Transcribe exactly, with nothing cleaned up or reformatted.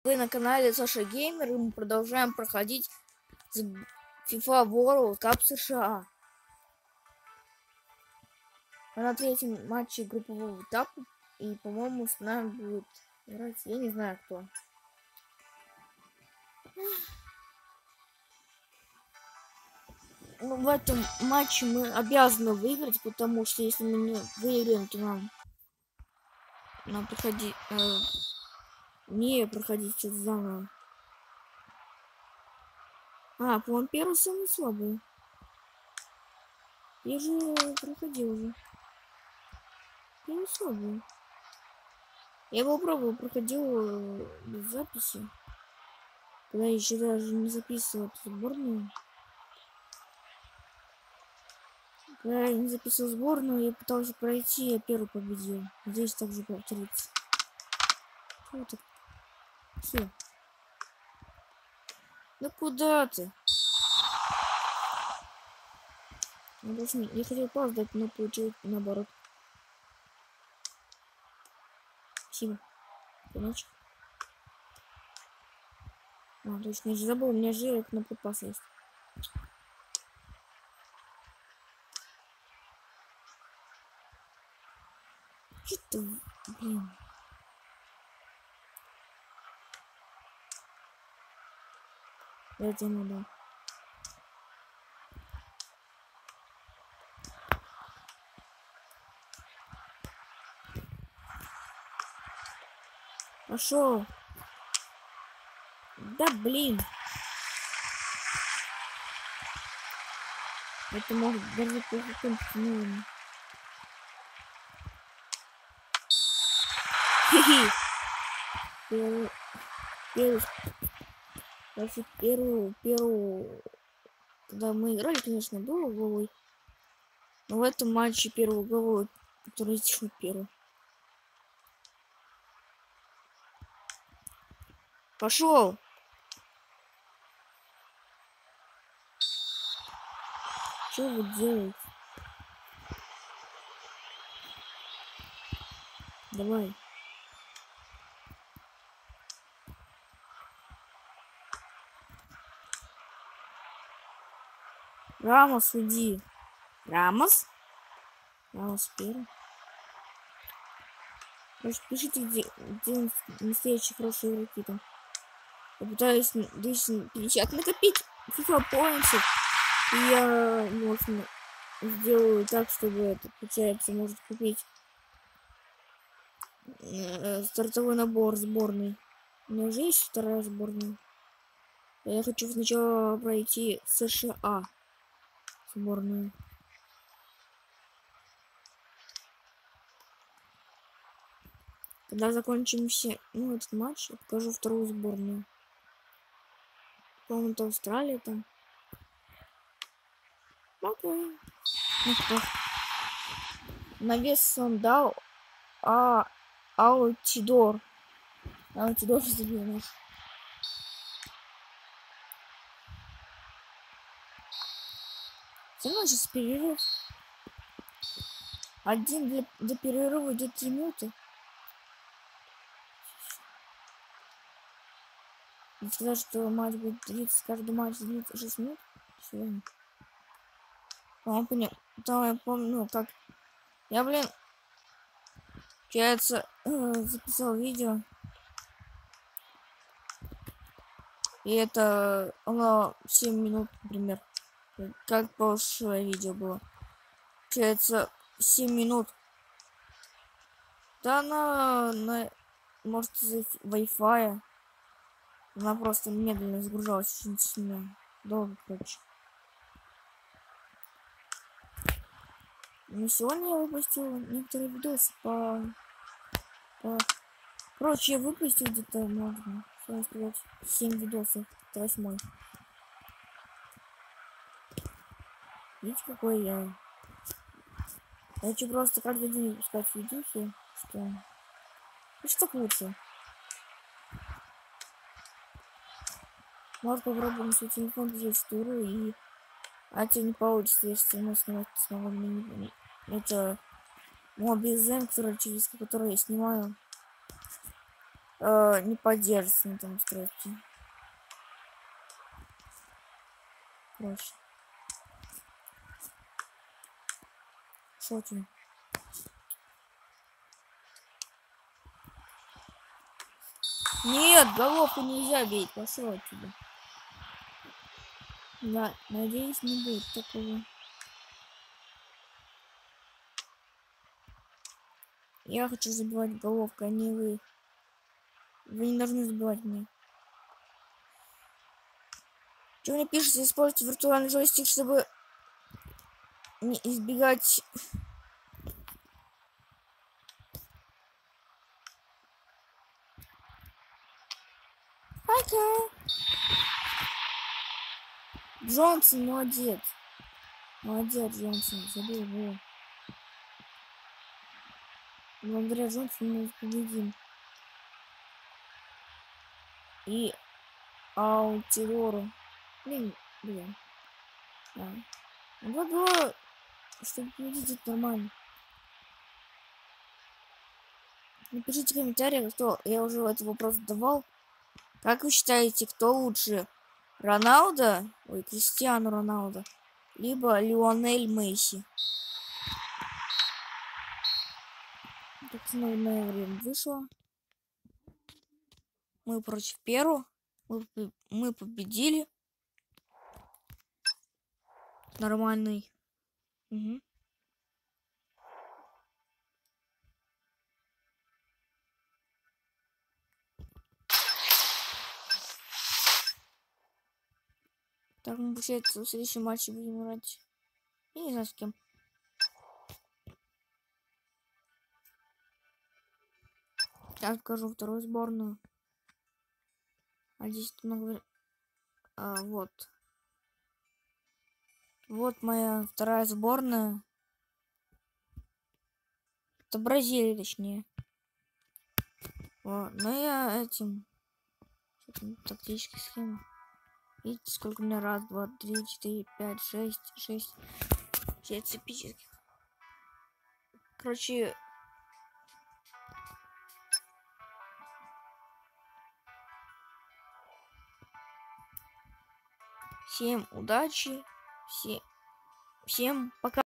Вы на канале Саша Геймер, и мы продолжаем проходить FIFA World Cup США. Мы на третьем матче группового этапа, и, по-моему, с нами будет играть, я не знаю кто. Ну, в этом матче мы обязаны выиграть, потому что если мы не выиграем, то нам нам проходить э, не проходить что-то заново. А, по-моему, первый самый слабый. Я же проходил уже. Я не слабый. Я его пробовал, проходил без записи. Когда я еще даже не записывал сборную. Когда я не записывал сборную, я пытался пройти, я первый победил. Здесь также повторится. Что это? Все. Да куда ты? Я, даже не... я хотел пас дать, но получилось наоборот. Спасибо. Иначе. А, точно, я же забыл, у меня же кнопка паса есть. Что-то, блин. Это ему, да. Пошел. Да блин. Это может даже по какому-то новому. Хи-хи. Первый. Первый. Вообще первую. Первую. Когда мы играли, конечно, было головой. Но в этом матче первую голову, который сделал первый. Пошел. Что вы делаете? Давай. Рамос, уйди. Рамос? Рамос первый. Может, пишите, где, где настоящие хорошие игроки там. Я пытаюсь двести пятьдесят накопить FIFA поинтов. И я, может, сделаю так, чтобы это, получается, может купить э, стартовой набор сборной. У меня уже есть вторая сборная. Я хочу сначала пройти США сборную. Когда закончим все, ну, этот матч, я покажу вторую сборную. По-моему, это Австралия там. Окей. Ну что? Навес он дал, а Аутидор. Аутидор забил наш. Все равно сейчас перерыв. Один для, для перерыва идет три минуты. Не сказать, что матч будет длиться, каждый матч длится шесть минут. Сегодня. По-моему, понял. Да, я помню, ну, как... Я, блин, получается, э, записал видео. И это оно семь минут, например. Как прошлое видео было. Получается, семь минут. Да она, на, может, из-за Wi-Fi. Она просто медленно загружалась очень сильно. Долго, короче. Но сегодня я выпустил некоторые видосы по... по... Короче, я выпустил где-то, можно сказать, семь видосов. Это восьмой. Видите, какой я... Я хочу просто каждый день выпускать видюхи, что... И что лучше. Может, попробуем свой телефон взять в туру и... А тебе не получится, если мы снимать снова не... Это... Мобизен, который, через который я снимаю. э, не поддерживается на этом устройстве. Короче. Что тебе? Нет, головку нельзя бить, пошел отсюда. Да, надеюсь, не будет такого. Я хочу забивать головкой, а не вы. Вы не должны забивать меня. Что мне пишется, используйте виртуальный джойстик, чтобы не избегать... Окей. Джонсон, молодец. Молодец, Джонсон, забил его. Благодаря Джонсону мы победим. И Аутирору. Блин, блин. Да. два-два, чтобы победить, это нормально. Напишите в комментариях, кто... Я уже этот вопрос задавал. Как вы считаете, кто лучше? Роналдо? Ой, Кристиану Роналдо. Либо Лионель Месси. Так, основное время вышло. Мы против Перу. Мы, мы победили. Нормальный. Угу. Так, мы, получается, в следующем матче будем играть. Я не знаю, с кем. Я скажу вторую сборную. А здесь много... А, вот. Вот моя вторая сборная. Это Бразилия, точнее. Вот. Но я этим... Тактические схемы. Видите, сколько у меня? Раз, два, три, четыре, пять, шесть, шесть. Шесть эпических. Короче... Всем удачи. Всем, всем пока.